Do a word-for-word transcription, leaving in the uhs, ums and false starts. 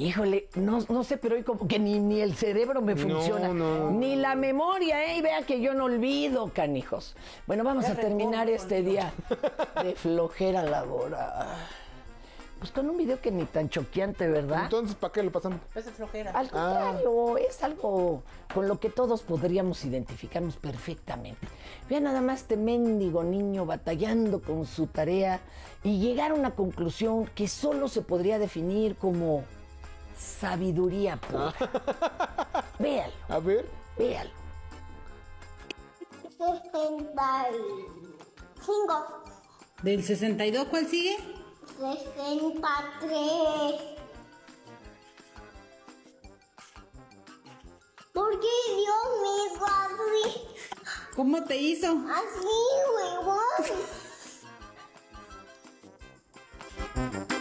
Híjole, no, no sé, pero hoy como que ni, ni el cerebro me funciona, no, no. ni la memoria, ¿eh? Y vea que yo no olvido, canijos. Bueno, vamos Ya a terminar recuerdo, este día de flojera laboral. Pues con un video que ni tan choqueante, ¿verdad? Entonces, ¿para qué lo pasan? Es de flojera. Al contrario, es algo con lo que todos podríamos identificarnos perfectamente. Vean nada más este mendigo niño batallando con su tarea y llegar a una conclusión que solo se podría definir como sabiduría pura. Véalo, A ver. véalo. sesenta y cinco, ¿Del sesenta y dos cuál sigue? sesenta y tres. ¿Por qué Dios me hizo así? ¿Cómo te hizo? Así, huevón.